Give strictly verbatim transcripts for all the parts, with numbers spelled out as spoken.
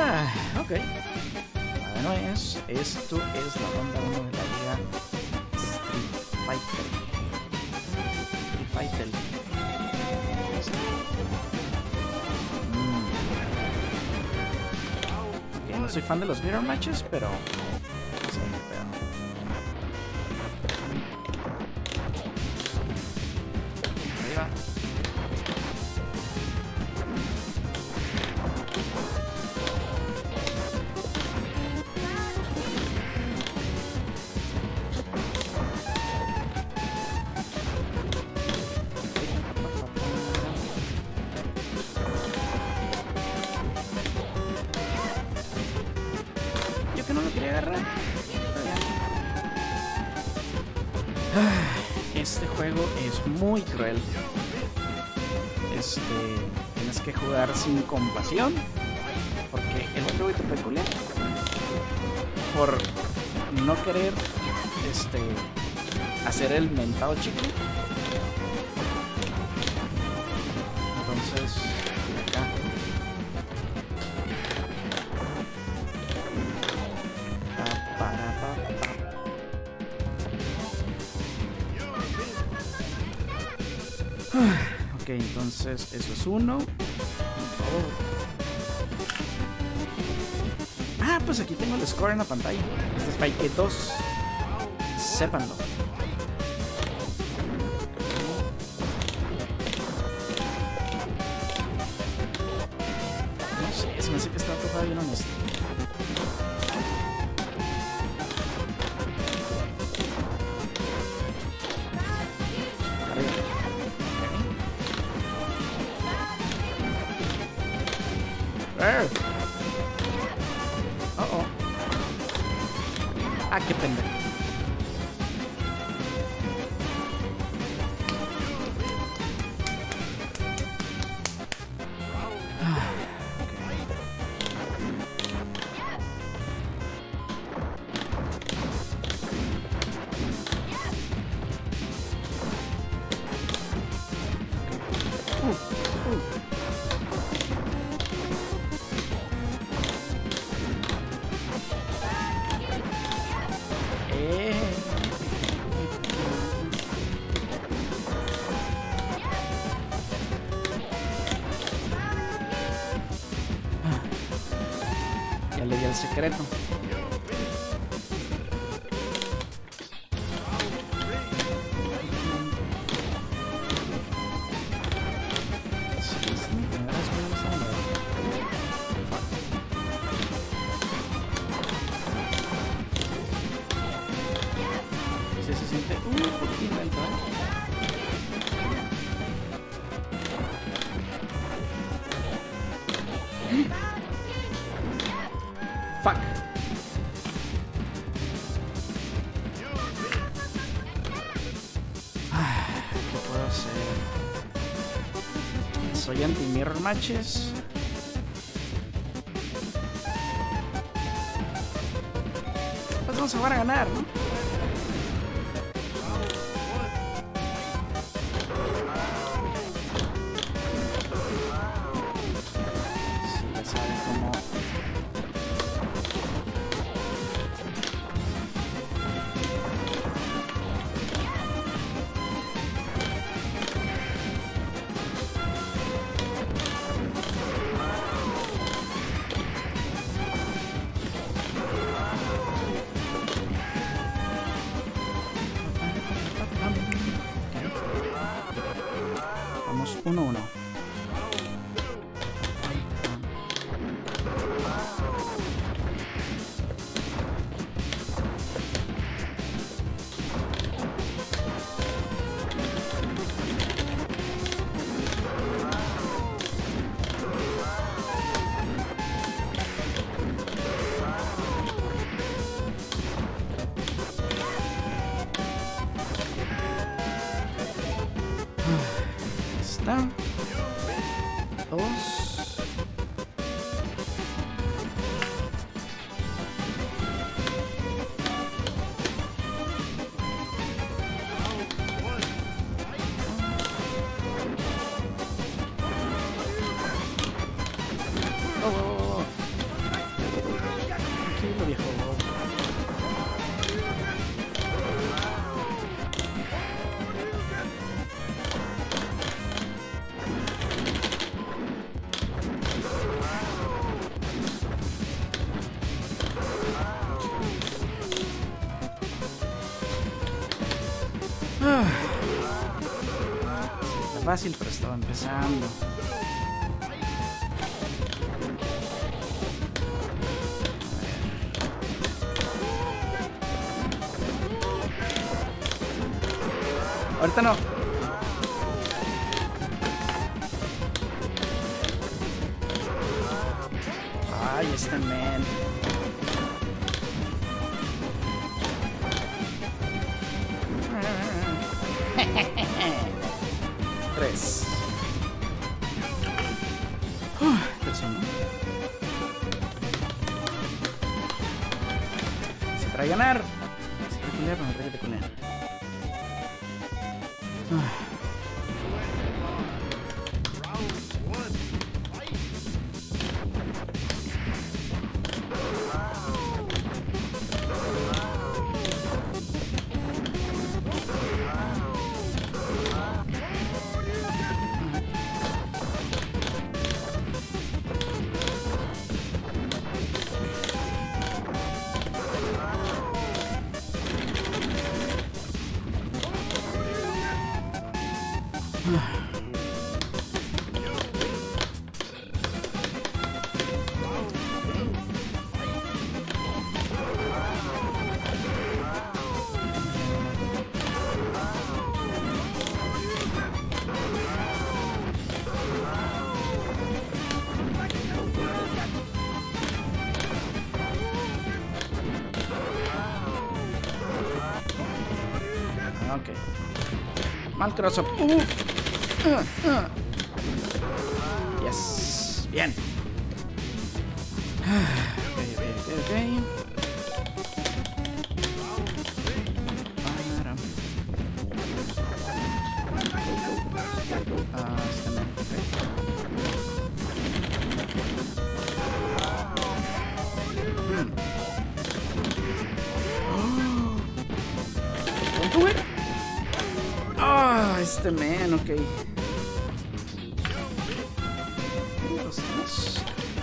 Ah, ok. Bueno, es, esto es la ronda uno de la liga Street Fighter. Street Fighter. Mm. Okay, no soy fan de los mirror matches, pero... no sé, pero... Arriba. Este juego es muy cruel. Este, tienes que jugar sin compasión, porque el juego es peculiar. Por no querer, este, hacer el mentado chico. Entonces, acá. Ok, entonces eso es uno. Por favor. Ah, pues aquí tengo el score en la pantalla. Este es Fight dos. Sépanlo. No sé, se me hace que está tocado bien honesto. Uh oh. Ah, qué pendejo. Ah, okay. uh, uh. Ya le di el secreto. Sí, se siente un poquito lento, ¿eh? Fuck. ¿Qué puedo hacer? Soy anti-mirror matches. Pues vamos a jugar a ganar, ¿no? Sí, ya saben cómo... Vamos uno uno. Está. Dos. Oh, oh, oh. fácil, pero estaba empezando. Ahorita no. Ay, este man. Tres. Uh, persona. Se trae a ganar. Se quiere culear, pero no trae de culear. Ok. Mal cross-up. Uf. Uh, uh. Yes. Bien. Ok, ok, ok, ok. Para. Ah, está bien. Ok. Hmm. ¿Cuánto, güey? Ah, este man, ok. Dos, dos.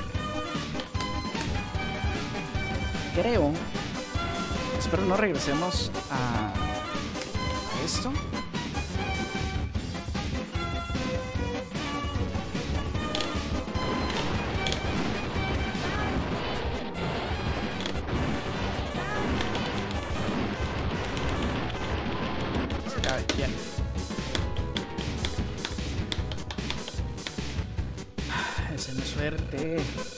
Creo. Espero no regresemos a, a esto. Bien. Esa es mi suerte.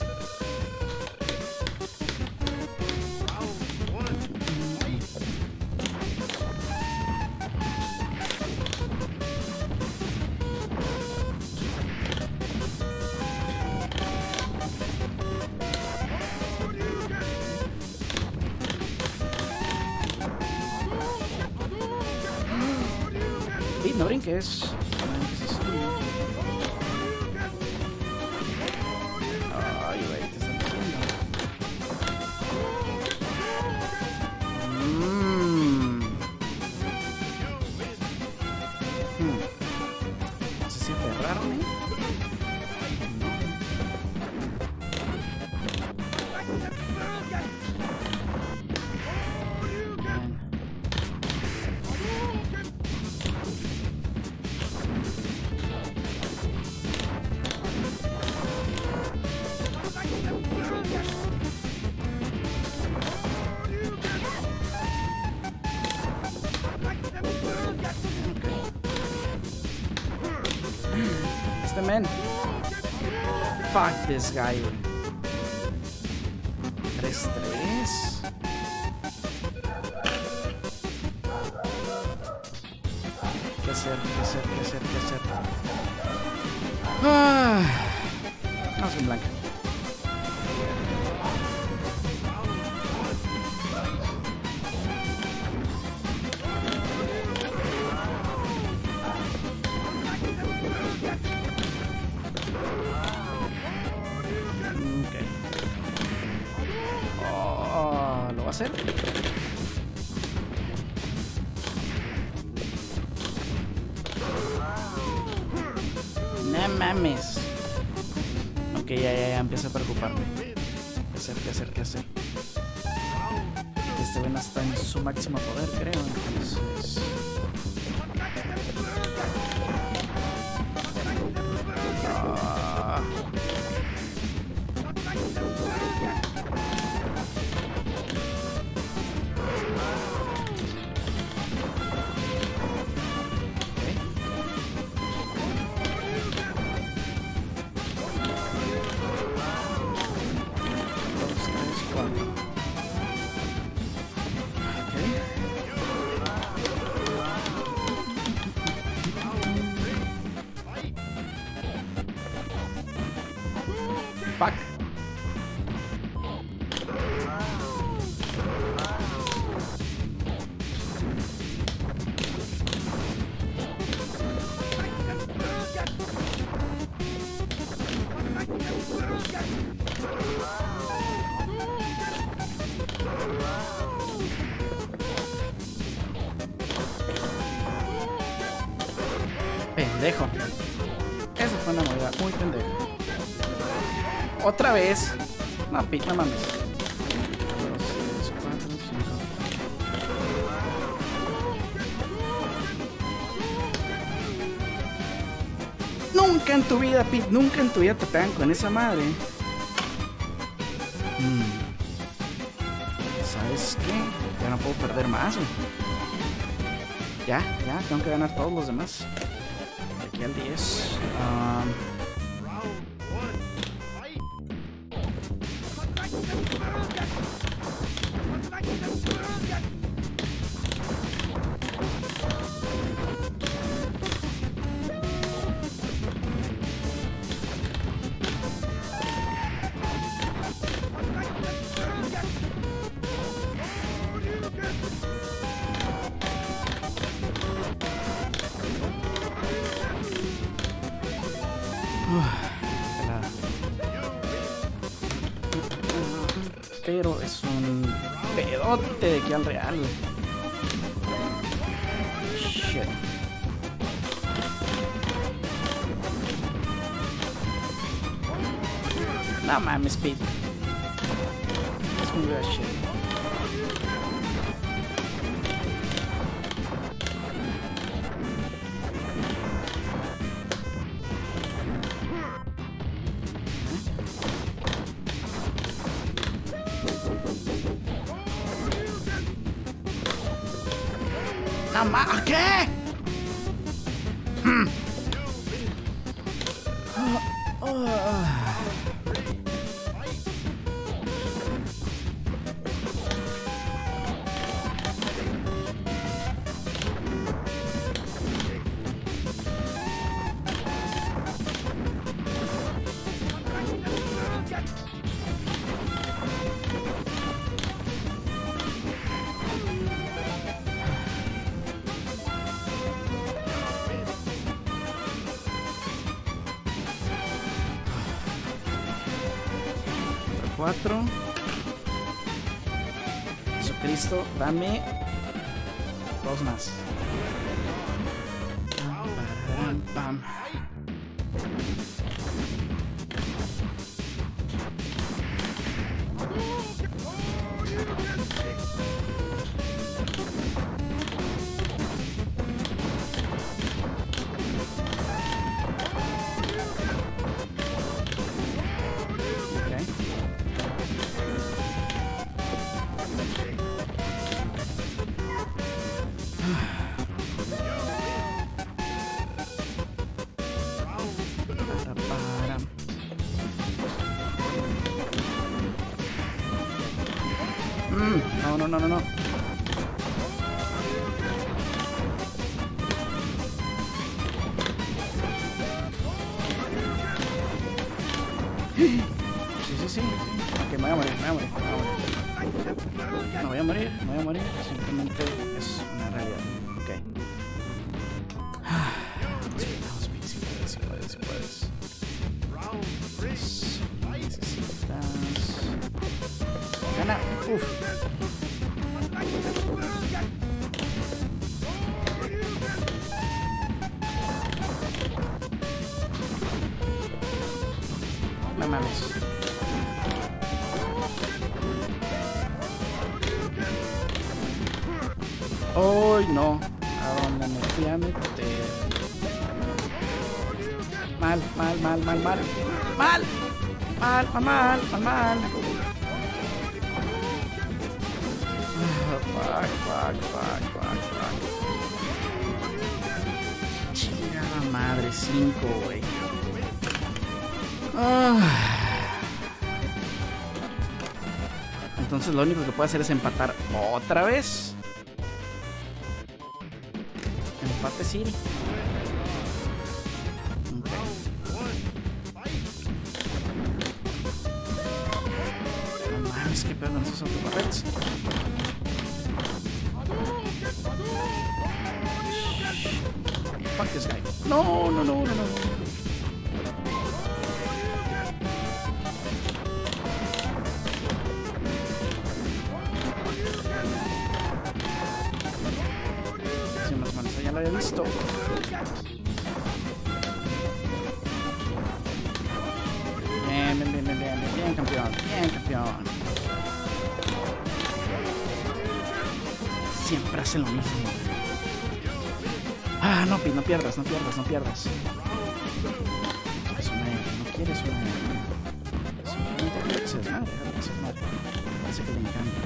No brinques. No brinques así. Ay, güey, ¿qué están haciendo? Mmm. Hmm. No sé si aferrarme. Este man. Fuck this guy. tres tres. ¿Qué hacer? ¿Qué hacer? ¿Qué hacer? ¿Qué hacer? Ah. Vamos con blanca. ¿Va a hacer? No mames. Ok, ya, ya, ya empiezo a preocuparme. ¿Qué hacer? ¿Qué hacer? ¿Qué hacer? Este bueno está en su máximo poder, creo. Entonces... Pendejo. Esa fue una movida muy pendeja. Otra vez. No, Pete, no mames. Dos, tres, cuatro, cinco. Nunca en tu vida, Pete, nunca en tu vida te pegan con esa madre. Mm. ¿Sabes qué? Ya no puedo perder más, güey. Ya, ya, tengo que ganar todos los demás. De aquí al diez. Um, Pero es un pedote de aquí al real. Shit. No mames, Pete. Es muy bad shit. No ma- ¿Qué? Hmm. Oh, oh. Cuatro. Jesucristo, dame dos más. Pam, pam, pam. Mm, no, no, no, no, no. Sí, sí, sí, sí. Ok, me voy a morir, me voy a morir, me voy a morir. No voy a morir, no voy a morir. Simplemente es una realidad. Ok. Vamos, Pete, si puedes, si puedes, si puedes. Necesitas... Gana. Uf. No mames. ¡Ay, no! ¿A dónde me fui a meter? Mal, mal, mal, mal, mal. ¡Mal! Mal, mal, mal, mal, mal. Oh, fuck, fuck, fuck, fuck, fuck. Chingada madre, cinco, güey. Ah. Entonces lo único que puedo hacer es empatar otra vez. Empate City. No mames, qué pedo con esos autocorrects. Fuck this guy. No, no, no, no, no. lo había visto. Bien, bien, bien, bien, bien, bien, campeón, bien, campeón. Siempre hace lo mismo. Ah, no, no pierdas, no pierdas, no pierdas. Es una, no quieres una. Simplemente deja que se desmadre, deja que se desmadre. Parece que le encanta.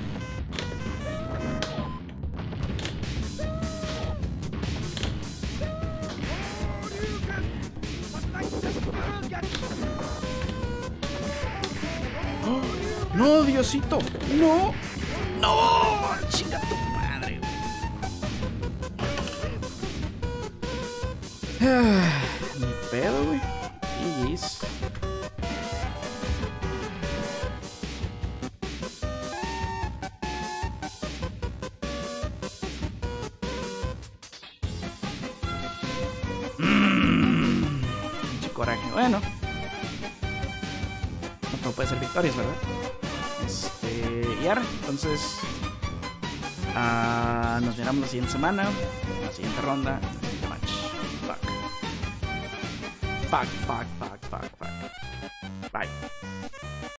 ¡Oh! ¡No, Diosito! ¡No! ¡No! ¡Chinga tu madre! Ah, ni pedo, güey. G G's. Mmm. Mucho coraje. Bueno. No todo puede ser victorias, ¿verdad? Este. Y ahora, entonces. Uh, nos miramos la siguiente semana. La siguiente ronda. Match. Fuck. Fuck, fuck, fuck, fuck, fuck. Bye.